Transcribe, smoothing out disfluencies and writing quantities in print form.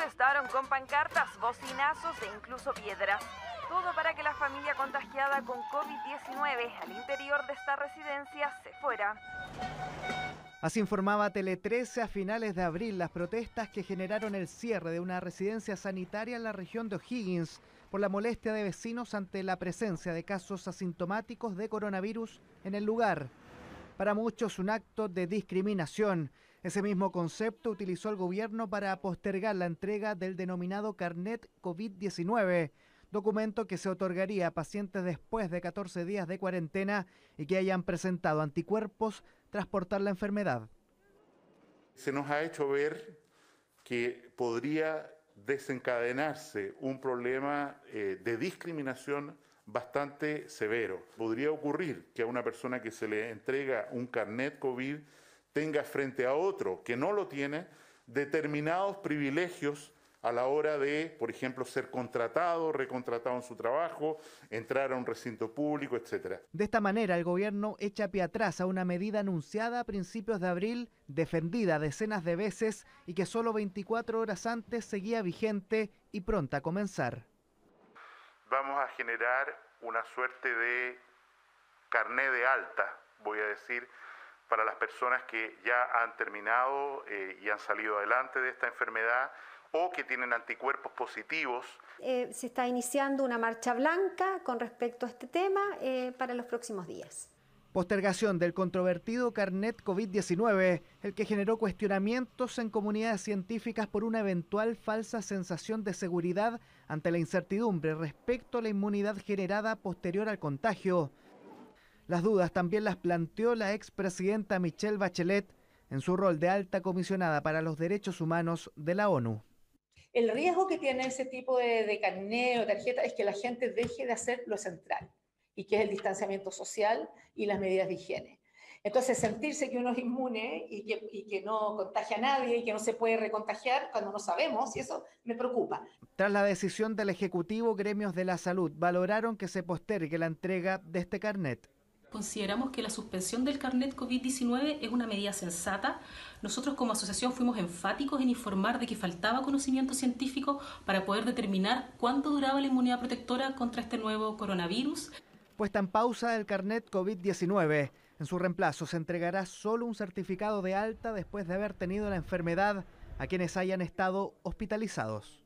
protestaron con pancartas, bocinazos e incluso piedras. Todo para que la familia contagiada con COVID-19 al interior de esta residencia se fuera. Así informaba Tele 13 a finales de abril las protestas que generaron el cierre de una residencia sanitaria en la región de O'Higgins por la molestia de vecinos ante la presencia de casos asintomáticos de coronavirus en el lugar. Para muchos un acto de discriminación. Ese mismo concepto utilizó el gobierno para postergar la entrega del denominado Carnet COVID-19, documento que se otorgaría a pacientes después de 14 días de cuarentena y que hayan presentado anticuerpos tras portar la enfermedad. Se nos ha hecho ver que podría desencadenarse un problema de discriminación bastante severo. Podría ocurrir que a una persona que se le entrega un carnet COVID tenga frente a otro que no lo tiene determinados privilegios a la hora de, por ejemplo, ser contratado, recontratado en su trabajo, entrar a un recinto público, etc. De esta manera, el gobierno echa pie atrás a una medida anunciada a principios de abril, defendida decenas de veces y que solo 24 horas antes seguía vigente y pronta a comenzar. Vamos a generar una suerte de carné de alta, voy a decir, para las personas que ya han terminado y han salido adelante de esta enfermedad o que tienen anticuerpos positivos. Se está iniciando una marcha blanca con respecto a este tema para los próximos días. Postergación del controvertido carnet COVID-19, el que generó cuestionamientos en comunidades científicas por una eventual falsa sensación de seguridad ante la incertidumbre respecto a la inmunidad generada posterior al contagio. Las dudas también las planteó la expresidenta Michelle Bachelet en su rol de alta comisionada para los derechos humanos de la ONU. El riesgo que tiene ese tipo de carnet o tarjeta es que la gente deje de hacer lo central, y que es el distanciamiento social y las medidas de higiene. Entonces, sentirse que uno es inmune y que no contagia a nadie y que no se puede recontagiar cuando no sabemos, y eso me preocupa. Tras la decisión del Ejecutivo, gremios de la salud valoraron que se postergue la entrega de este carnet. Consideramos que la suspensión del carnet COVID-19 es una medida sensata. Nosotros como asociación fuimos enfáticos en informar de que faltaba conocimiento científico para poder determinar cuánto duraba la inmunidad protectora contra este nuevo coronavirus. Puesta en pausa el carnet COVID-19. En su reemplazo se entregará solo un certificado de alta después de haber tenido la enfermedad a quienes hayan estado hospitalizados.